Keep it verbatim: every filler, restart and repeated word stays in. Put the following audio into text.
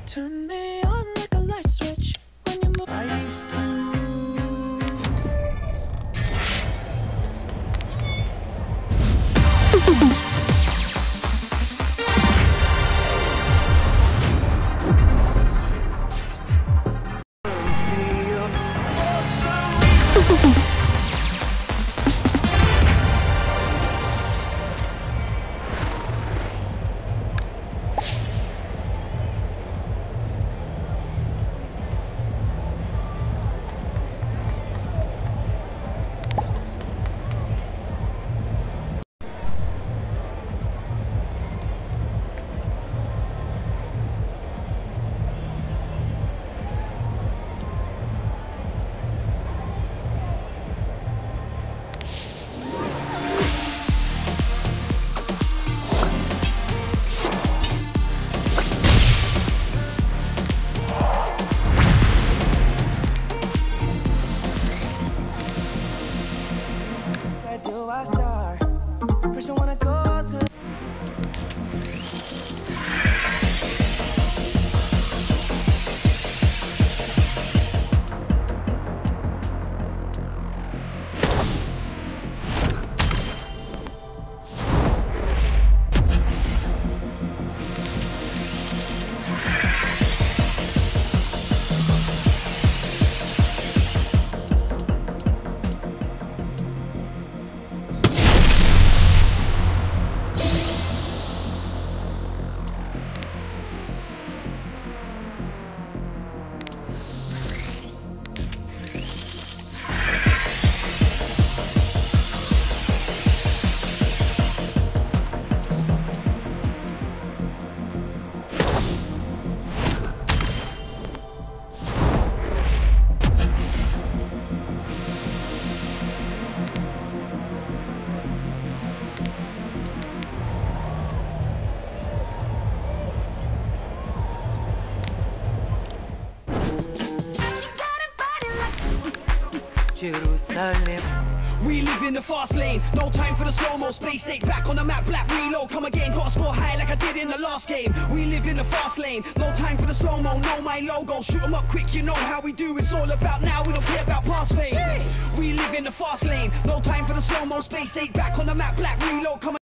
Turn me on like a light switch when you move. I used to Jerusalem. We live in the fast lane, no time for the slow-mo. Space eight back on the map, black reload. Come again, gotta score high like I did in the last game. We live in the fast lane, no time for the slow-mo. Know my logo, shoot 'em up quick, you know how we do. It's all about now, we don't care about past fame. Jeez. We live in the fast lane, no time for the slow-mo. Space eight back on the map, black reload. Come